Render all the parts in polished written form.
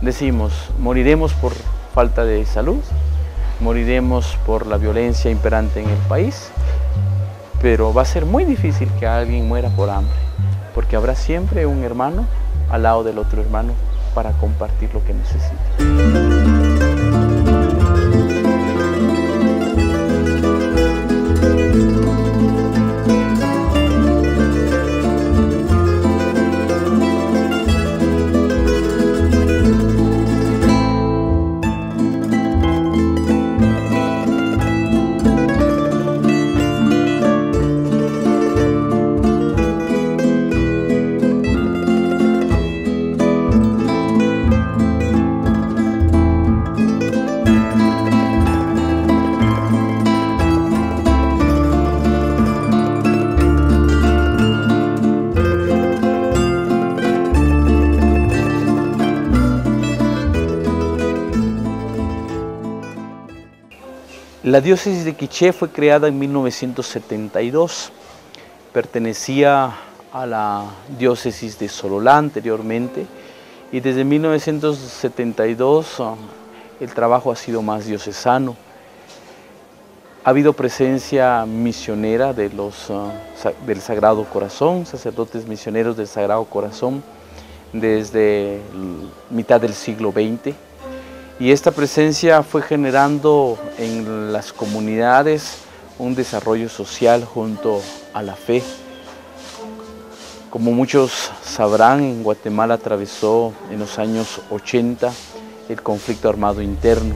Decimos, moriremos por falta de salud, moriremos por la violencia imperante en el país, pero va a ser muy difícil que alguien muera por hambre, porque habrá siempre un hermano al lado del otro hermano para compartir lo que necesite. La diócesis de Quiché fue creada en 1972, pertenecía a la diócesis de Sololá anteriormente y desde 1972 el trabajo ha sido más diocesano. Ha habido presencia misionera de del Sagrado Corazón, sacerdotes misioneros del Sagrado Corazón desde mitad del siglo XX. Y esta presencia fue generando en las comunidades un desarrollo social junto a la fe. Como muchos sabrán, en Guatemala atravesó en los años 80 el conflicto armado interno.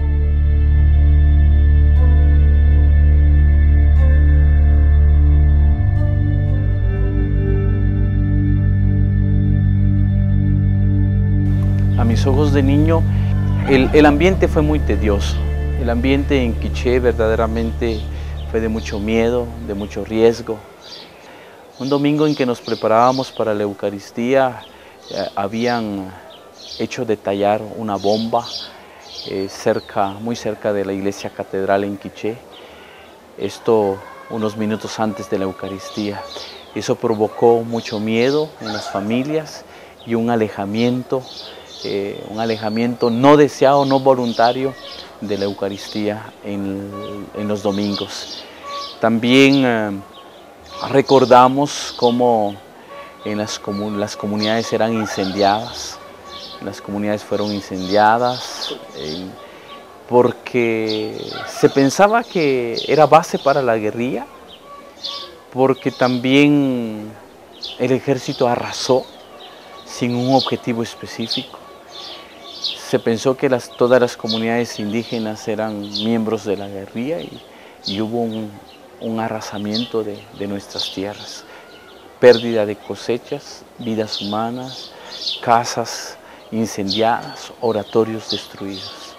A mis ojos de niño, el ambiente fue muy tedioso. El ambiente en Quiché verdaderamente fue de mucho miedo, de mucho riesgo. Un domingo en que nos preparábamos para la Eucaristía, habían hecho detallar una bomba muy cerca de la iglesia catedral en Quiché. Esto unos minutos antes de la Eucaristía. Eso provocó mucho miedo en las familias y un alejamiento no deseado, no voluntario de la Eucaristía en los domingos. También recordamos cómo las comunidades eran incendiadas, las comunidades fueron incendiadas porque se pensaba que era base para la guerrilla, porque también el ejército arrasó sin un objetivo específico. Se pensó que todas las comunidades indígenas eran miembros de la guerrilla y hubo un arrasamiento de nuestras tierras. Pérdida de cosechas, vidas humanas, casas incendiadas, oratorios destruidos.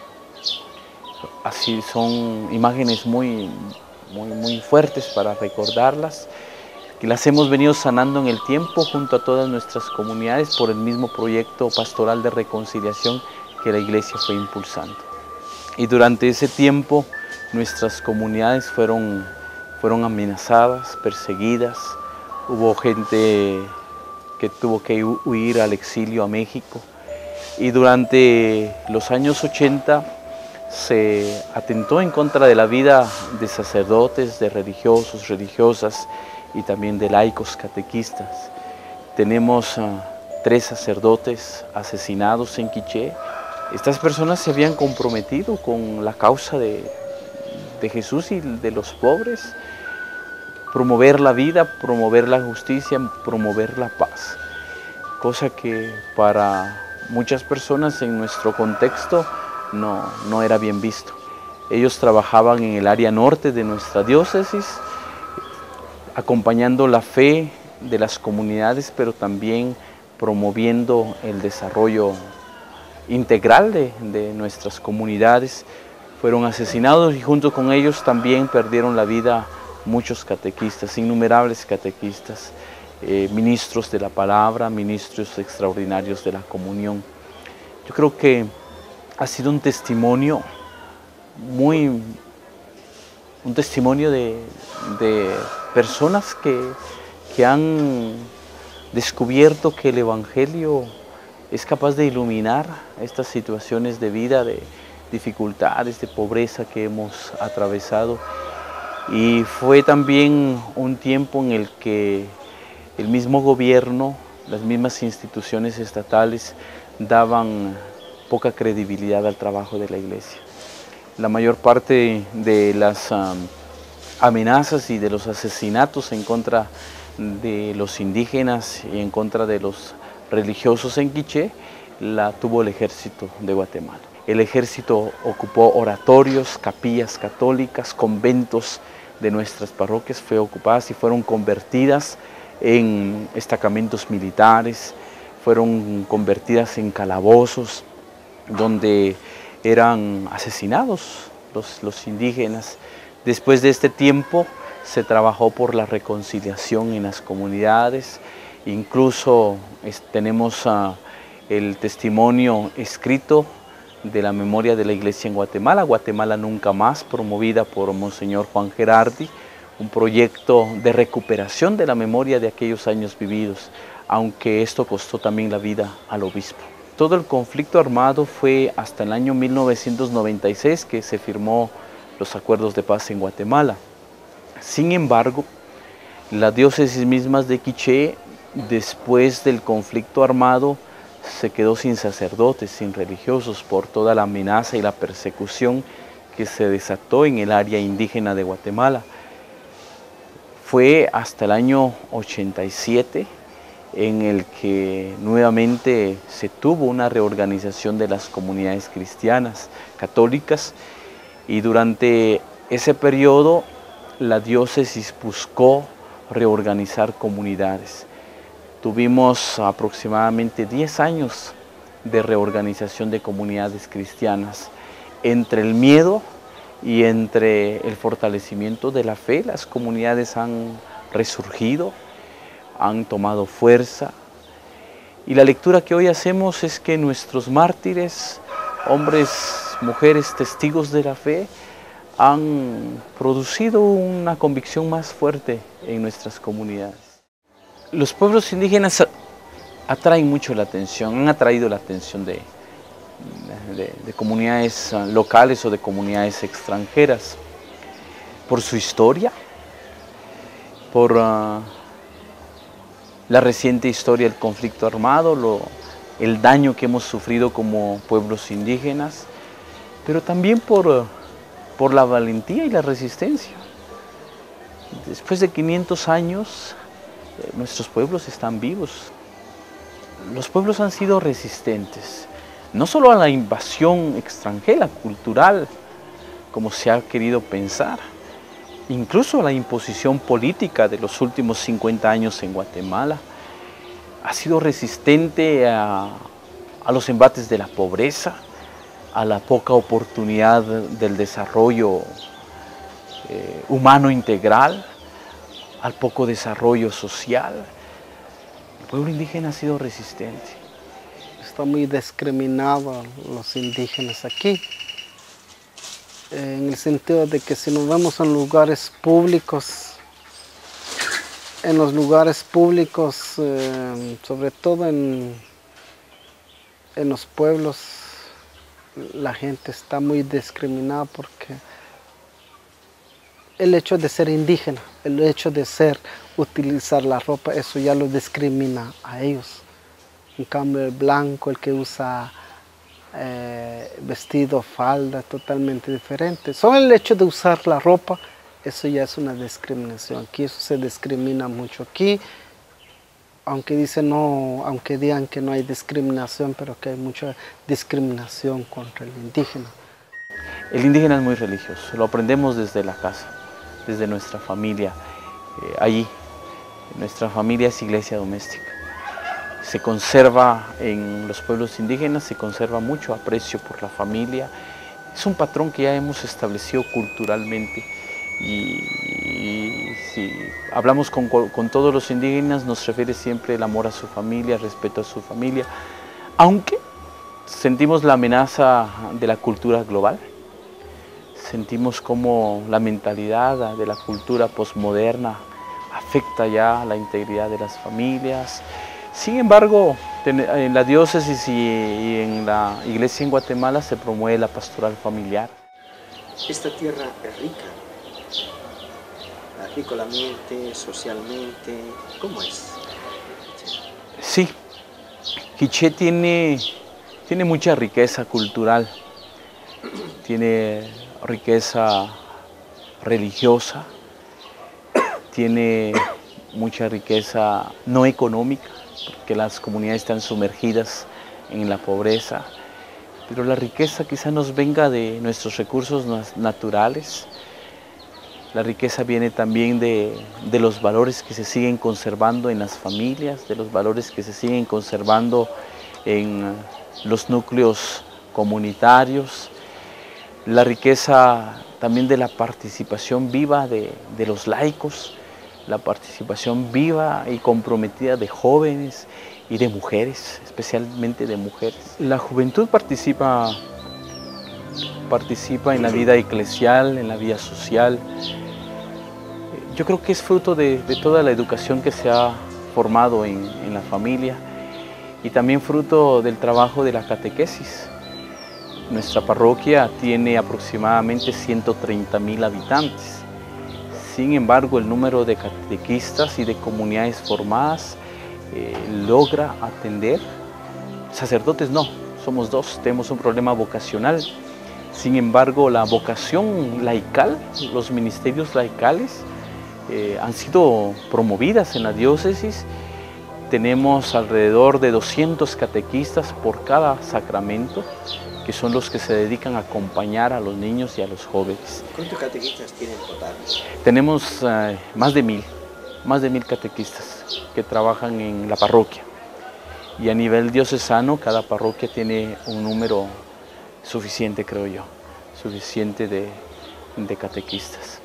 Así son imágenes muy fuertes para recordarlas, que las hemos venido sanando en el tiempo junto a todas nuestras comunidades por el mismo proyecto pastoral de reconciliación que la Iglesia fue impulsando. Y durante ese tiempo nuestras comunidades fueron amenazadas, perseguidas. Hubo gente que tuvo que huir al exilio a México. Y durante los años 80 se atentó en contra de la vida de sacerdotes, de religiosos, religiosas y también de laicos catequistas. Tenemos 3 sacerdotes asesinados en Quiché. Estas personas se habían comprometido con la causa de Jesús y de los pobres, promover la vida, promover la justicia, promover la paz, cosa que para muchas personas en nuestro contexto no era bien visto. Ellos trabajaban en el área norte de nuestra diócesis, acompañando la fe de las comunidades, pero también promoviendo el desarrollo integral de nuestras comunidades. Fueron asesinados y junto con ellos también perdieron la vida muchos catequistas, innumerables catequistas, ministros de la palabra, ministros extraordinarios de la comunión. Yo creo que ha sido un testimonio de personas que han descubierto que el Evangelio es capaz de iluminar estas situaciones de vida, de dificultades, de pobreza que hemos atravesado. Y fue también un tiempo en el que el mismo gobierno, las mismas instituciones estatales daban poca credibilidad al trabajo de la iglesia. La mayor parte de las amenazas y de los asesinatos en contra de los indígenas y en contra de los religiosos en Quiché la tuvo el ejército de Guatemala. El ejército ocupó oratorios, capillas católicas, conventos de nuestras parroquias, fue ocupadas y fueron convertidas en destacamentos militares, fueron convertidas en calabozos donde eran asesinados los indígenas. Después de este tiempo se trabajó por la reconciliación en las comunidades, incluso tenemos el testimonio escrito de la memoria de la iglesia en Guatemala, Guatemala Nunca Más, promovida por Monseñor Juan Gerardi, un proyecto de recuperación de la memoria de aquellos años vividos, aunque esto costó también la vida al obispo. Todo el conflicto armado fue hasta el año 1996 que se firmó los acuerdos de paz en Guatemala. Sin embargo, las diócesis mismas de Quiché, después del conflicto armado, se quedó sin sacerdotes, sin religiosos, por toda la amenaza y la persecución que se desató en el área indígena de Guatemala. Fue hasta el año 87 en el que nuevamente se tuvo una reorganización de las comunidades cristianas, católicas, y durante ese periodo la diócesis buscó reorganizar comunidades. Tuvimos aproximadamente 10 años de reorganización de comunidades cristianas. Entre el miedo y entre el fortalecimiento de la fe, las comunidades han resurgido, han tomado fuerza. Y la lectura que hoy hacemos es que nuestros mártires, hombres, mujeres, testigos de la fe, han producido una convicción más fuerte en nuestras comunidades. Los pueblos indígenas atraen mucho la atención, han atraído la atención de comunidades locales o de comunidades extranjeras, por su historia, por la reciente historia del conflicto armado, el daño que hemos sufrido como pueblos indígenas, pero también por la valentía y la resistencia. Después de 500 años, nuestros pueblos están vivos. Los pueblos han sido resistentes, no solo a la invasión extranjera, cultural, como se ha querido pensar, incluso a la imposición política de los últimos 50 años en Guatemala. Ha sido resistente a los embates de la pobreza, a la poca oportunidad del desarrollo humano integral, al poco desarrollo social. El pueblo indígena ha sido resistente. Está muy discriminado los indígenas aquí, en el sentido de que si nos vemos en lugares públicos, sobre todo en los pueblos, la gente está muy discriminada porque el hecho de ser indígena, el hecho de utilizar la ropa, eso ya lo discrimina a ellos. En cambio el blanco, el que usa vestido, falda, totalmente diferente. Solo el hecho de usar la ropa, eso ya es una discriminación. Aquí eso se discrimina mucho. Aquí, aunque digan que no hay discriminación, pero que hay mucha discriminación contra el indígena. El indígena es muy religioso, lo aprendemos desde la casa, desde nuestra familia. Allí, nuestra familia es iglesia doméstica. Se conserva en los pueblos indígenas, se conserva mucho aprecio por la familia. Es un patrón que ya hemos establecido culturalmente y si hablamos con todos los indígenas nos refiere siempre el amor a su familia, el respeto a su familia, aunque sentimos la amenaza de la cultura global. Sentimos como la mentalidad de la cultura posmoderna afecta ya la integridad de las familias. Sin embargo, En la diócesis y en la iglesia en Guatemala se promueve la pastoral familiar. Esta tierra es rica, agrícolamente, socialmente, ¿cómo es? Sí, Quiché tiene mucha riqueza cultural, tiene riqueza religiosa, tiene mucha riqueza no económica, porque las comunidades están sumergidas en la pobreza, pero la riqueza quizá nos venga de nuestros recursos naturales. La riqueza viene también de los valores que se siguen conservando en las familias, de los valores que se siguen conservando en los núcleos comunitarios. La riqueza también de la participación viva de los laicos, la participación viva y comprometida de jóvenes y de mujeres, especialmente de mujeres. La juventud participa en la vida eclesial, en la vida social. Yo creo que es fruto de toda la educación que se ha formado en la familia y también fruto del trabajo de la catequesis. Nuestra parroquia tiene aproximadamente 130.000 habitantes. Sin embargo, el número de catequistas y de comunidades formadas logra atender. Sacerdotes no, somos dos, tenemos un problema vocacional. Sin embargo, la vocación laical, los ministerios laicales, han sido promovidas en la diócesis. Tenemos alrededor de 200 catequistas por cada sacramento, que son los que se dedican a acompañar a los niños y a los jóvenes. ¿Cuántos catequistas tienen total? Tenemos más de 1.000 catequistas que trabajan en la parroquia. Y a nivel diocesano, cada parroquia tiene un número suficiente, creo yo, suficiente de catequistas.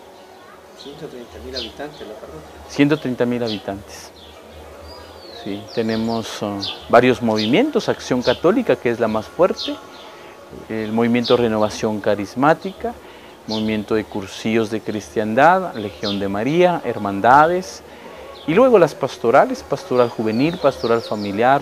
130.000 habitantes la parroquia. 130.000 habitantes. Sí, tenemos varios movimientos, Acción Católica, que es la más fuerte, el Movimiento Renovación Carismática, Movimiento de Cursillos de Cristiandad, Legión de María, Hermandades, y luego las pastorales, pastoral juvenil, pastoral familiar,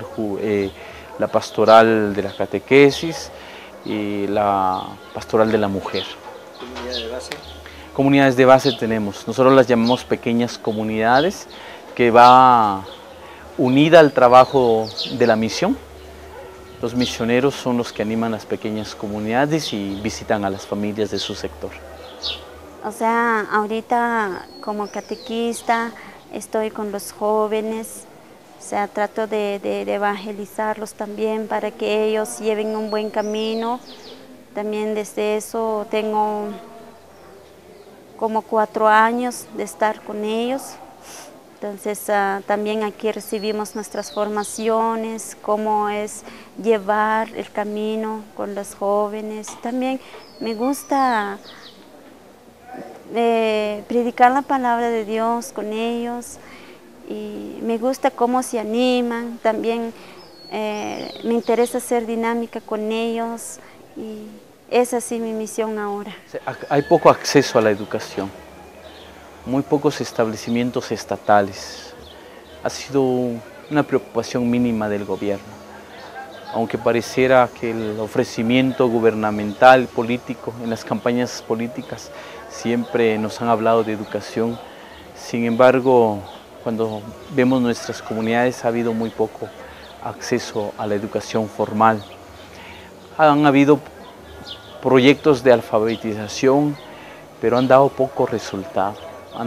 la pastoral de la catequesis y la pastoral de la mujer. ¿Comunidad de base? Comunidades de base tenemos, nosotros las llamamos pequeñas comunidades, que va unida al trabajo de la misión. Los misioneros son los que animan las pequeñas comunidades y visitan a las familias de su sector. O sea, ahorita como catequista estoy con los jóvenes, o sea, trato de evangelizarlos también para que ellos lleven un buen camino. También desde eso tengo como 4 años de estar con ellos. Entonces también aquí recibimos nuestras formaciones, cómo es llevar el camino con los jóvenes. También me gusta predicar la palabra de Dios con ellos y me gusta cómo se animan. También me interesa ser dinámica con ellos y es así mi misión ahora. Hay poco acceso a la educación. Muy pocos establecimientos estatales. Ha sido una preocupación mínima del gobierno. Aunque pareciera que el ofrecimiento gubernamental, político, en las campañas políticas siempre nos han hablado de educación. Sin embargo, cuando vemos nuestras comunidades ha habido muy poco acceso a la educación formal. Han habido proyectos de alfabetización, pero han dado poco resultado.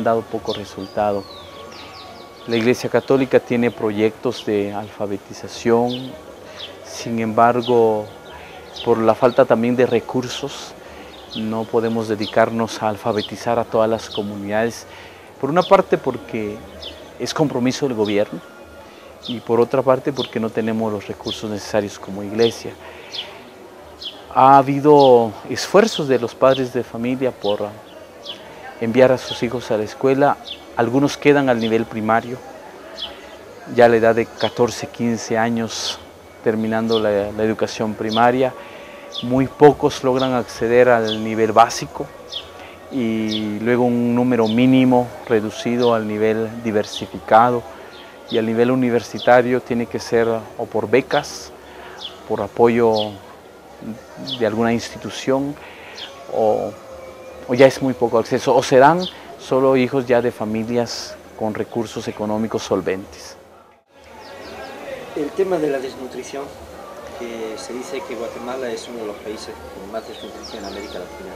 La Iglesia Católica tiene proyectos de alfabetización, sin embargo, por la falta también de recursos, no podemos dedicarnos a alfabetizar a todas las comunidades. Por una parte porque es compromiso del gobierno y por otra parte porque no tenemos los recursos necesarios como iglesia. Ha habido esfuerzos de los padres de familia por enviar a sus hijos a la escuela. Algunos quedan al nivel primario, ya a la edad de 14, 15 años terminando la educación primaria. Muy pocos logran acceder al nivel básico y luego un número mínimo reducido al nivel diversificado, y a nivel universitario tiene que ser o por becas, por apoyo de alguna institución, o ya es muy poco acceso, o serán solo hijos ya de familias con recursos económicos solventes. El tema de la desnutrición, que se dice que Guatemala es uno de los países con más desnutrición en América Latina.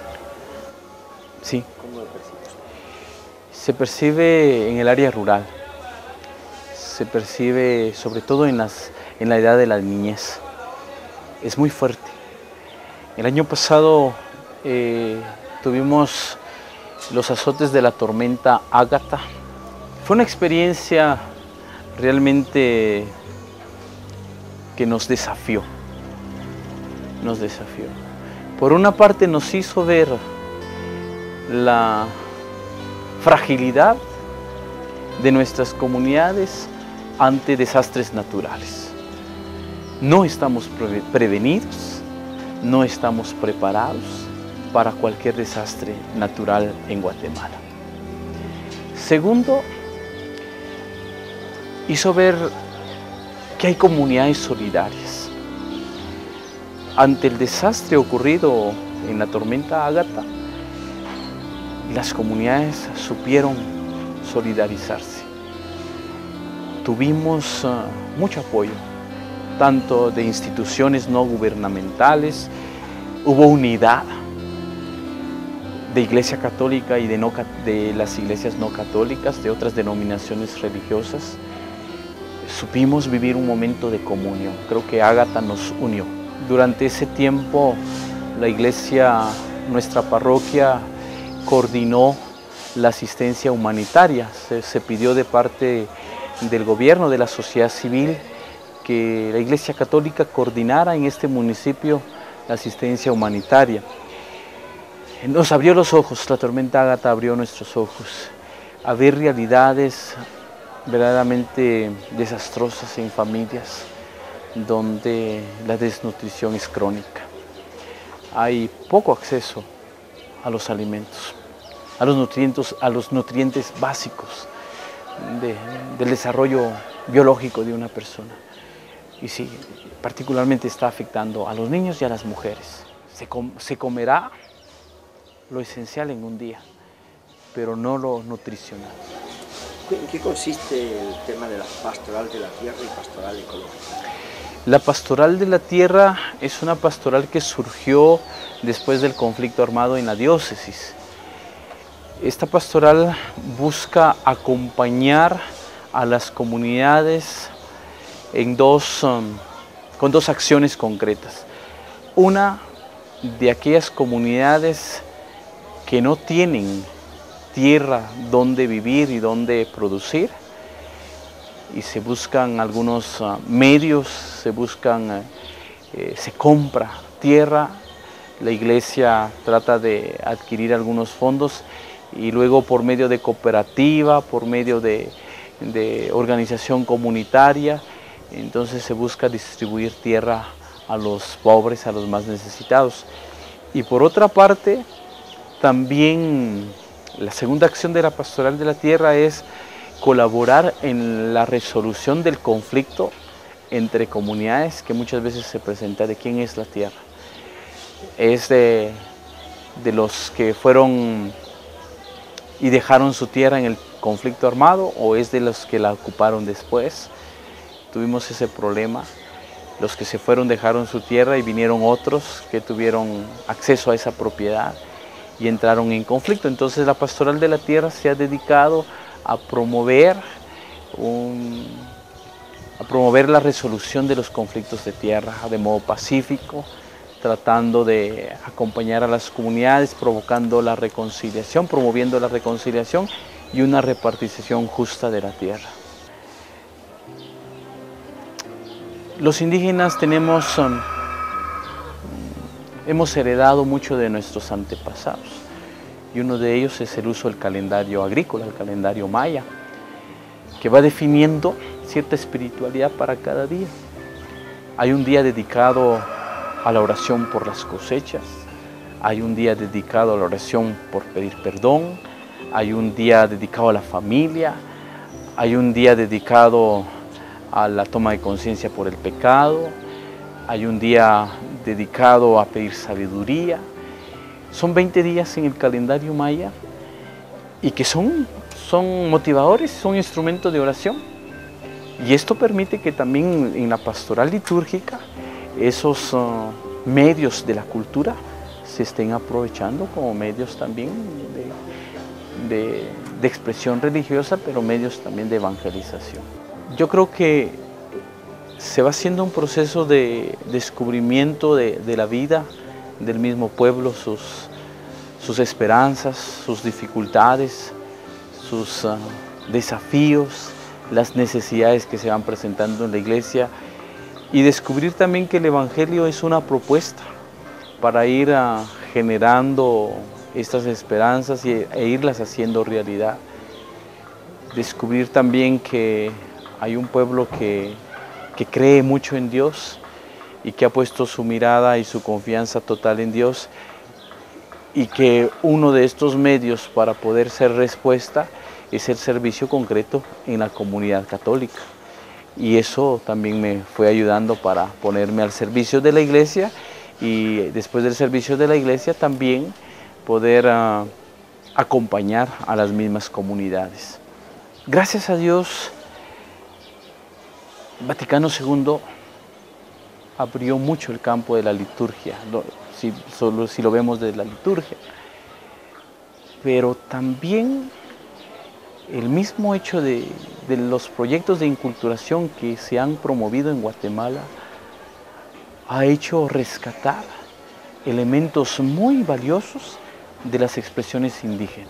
Sí. ¿Cómo lo percibes? Se percibe en el área rural, se percibe sobre todo en la edad de la niñez. Es muy fuerte. El año pasado tuvimos los azotes de la tormenta Ágata. Fue una experiencia realmente que nos desafió. Por una parte nos hizo ver la fragilidad de nuestras comunidades ante desastres naturales. No estamos prevenidos, no estamos preparados para cualquier desastre natural en Guatemala. Segundo, hizo ver que hay comunidades solidarias. Ante el desastre ocurrido en la tormenta Ágata, las comunidades supieron solidarizarse. Tuvimos mucho apoyo, tanto de instituciones no gubernamentales, hubo unidad de Iglesia Católica y de las iglesias no católicas, de otras denominaciones religiosas. Supimos vivir un momento de comunión. Creo que Ágata nos unió. Durante ese tiempo, la iglesia, nuestra parroquia, coordinó la asistencia humanitaria. Se pidió de parte del gobierno, de la sociedad civil, que la Iglesia Católica coordinara en este municipio la asistencia humanitaria. Nos abrió los ojos, la tormenta Ágata abrió nuestros ojos a ver realidades verdaderamente desastrosas en familias donde la desnutrición es crónica. Hay poco acceso a los alimentos, a los nutrientes básicos del desarrollo biológico de una persona. Y sí, particularmente está afectando a los niños y a las mujeres. Se comerá lo esencial en un día, pero no lo nutricional. ¿En qué consiste el tema de la pastoral de la tierra y pastoral ecológica? La pastoral de la tierra es una pastoral que surgió después del conflicto armado en la diócesis. Esta pastoral busca acompañar a las comunidades con dos acciones concretas. Una, de aquellas comunidades que no tienen tierra donde vivir y donde producir, y se buscan algunos medios, se compra tierra, la iglesia trata de adquirir algunos fondos y luego por medio de cooperativa, por medio de organización comunitaria, entonces se busca distribuir tierra a los pobres, a los más necesitados. Y por otra parte, también la segunda acción de la pastoral de la tierra es colaborar en la resolución del conflicto entre comunidades que muchas veces se presenta de quién es la tierra. ¿Es de los que fueron y dejaron su tierra en el conflicto armado o es de los que la ocuparon después? Tuvimos ese problema. Los que se fueron dejaron su tierra y vinieron otros que tuvieron acceso a esa propiedad y entraron en conflicto. Entonces la pastoral de la tierra se ha dedicado a promover la resolución de los conflictos de tierra de modo pacífico, tratando de acompañar a las comunidades, promoviendo la reconciliación y una repartición justa de la tierra. Los indígenas hemos heredado mucho de nuestros antepasados y uno de ellos es el uso del calendario agrícola, el calendario maya, que va definiendo cierta espiritualidad para cada día. Hay un día dedicado a la oración por las cosechas, hay un día dedicado a la oración por pedir perdón, hay un día dedicado a la familia, hay un día dedicado a la toma de conciencia por el pecado, hay un día dedicado a pedir sabiduría. Son 20 días en el calendario maya y que son motivadores, son instrumentos de oración. Y esto permite que también en la pastoral litúrgica esos medios de la cultura se estén aprovechando como medios también de expresión religiosa, pero medios también de evangelización. Yo creo que se va haciendo un proceso de descubrimiento de la vida del mismo pueblo, sus esperanzas, sus dificultades, sus desafíos, las necesidades que se van presentando en la iglesia, y descubrir también que el Evangelio es una propuesta para ir generando estas esperanzas e irlas haciendo realidad. Descubrir también que hay un pueblo que cree mucho en Dios y que ha puesto su mirada y su confianza total en Dios, y que uno de estos medios para poder ser respuesta es el servicio concreto en la comunidad católica. Y eso también me fue ayudando para ponerme al servicio de la iglesia, y después del servicio de la iglesia también poder acompañar a las mismas comunidades. Gracias a Dios, Vaticano II abrió mucho el campo de la liturgia, solo si lo vemos de la liturgia, pero también el mismo hecho de los proyectos de inculturación que se han promovido en Guatemala ha hecho rescatar elementos muy valiosos de las expresiones indígenas.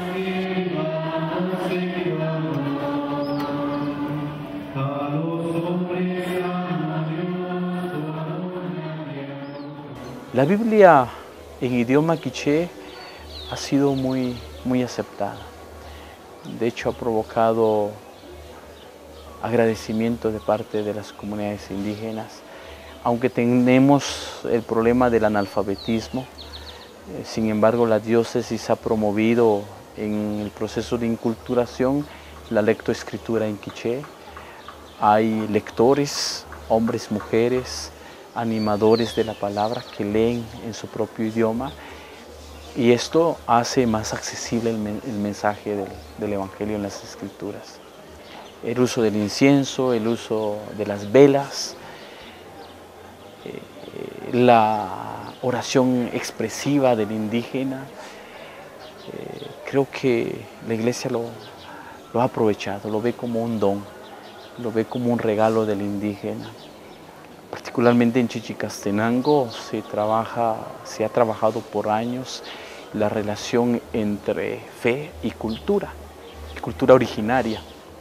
La Biblia en idioma quiché ha sido muy aceptada. De hecho, ha provocado agradecimiento de parte de las comunidades indígenas. Aunque tenemos el problema del analfabetismo, sin embargo, la diócesis ha promovido en el proceso de inculturación la lectoescritura en quiché. Hay lectores, hombres, mujeres, animadores de la palabra que leen en su propio idioma, y esto hace más accesible el mensaje del Evangelio en las Escrituras. El uso del incienso, el uso de las velas, la oración expresiva del indígena, creo que la Iglesia lo ha aprovechado, lo ve como un don, lo ve como un regalo del indígena. Particularmente en Chichicastenango se ha trabajado por años la relación entre fe y cultura originaria.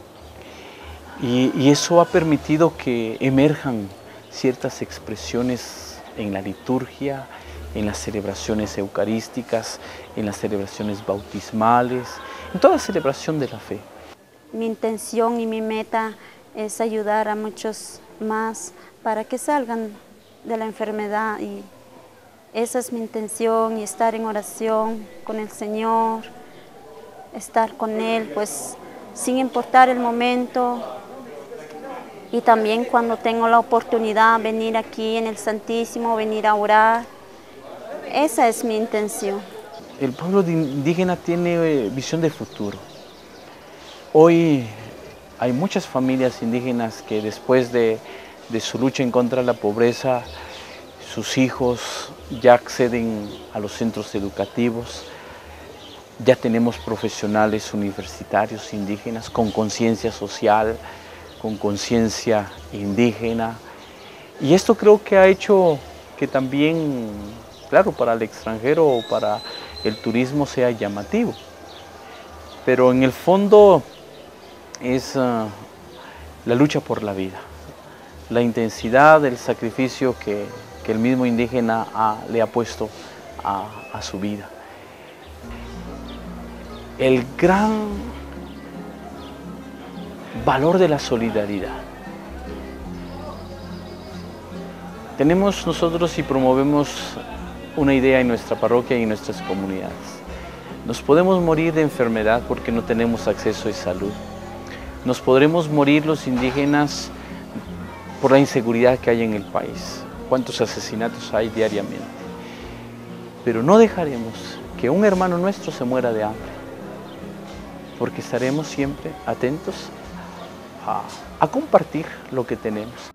Y eso ha permitido que emerjan ciertas expresiones en la liturgia, en las celebraciones eucarísticas, en las celebraciones bautismales, en toda celebración de la fe. Mi intención y mi meta es ayudar a muchos más para que salgan de la enfermedad, y esa es mi intención, y estar en oración con el Señor, estar con Él, pues sin importar el momento, y también cuando tengo la oportunidad venir aquí en el Santísimo, venir a orar. Esa es mi intención. El pueblo indígena tiene visión de futuro. Hoy hay muchas familias indígenas que después de su lucha en contra de la pobreza, sus hijos ya acceden a los centros educativos. Ya tenemos profesionales universitarios indígenas con conciencia social, con conciencia indígena. Y esto creo que ha hecho que también, claro, para el extranjero o para el turismo sea llamativo. Pero en el fondo es la lucha por la vida, la intensidad, el sacrificio que el mismo indígena le ha puesto a su vida. El gran valor de la solidaridad. Tenemos nosotros y promovemos una idea en nuestra parroquia y en nuestras comunidades. Nos podemos morir de enfermedad porque no tenemos acceso a salud. Nos podremos morir los indígenas por la inseguridad que hay en el país. Cuántos asesinatos hay diariamente. Pero no dejaremos que un hermano nuestro se muera de hambre, porque estaremos siempre atentos a compartir lo que tenemos.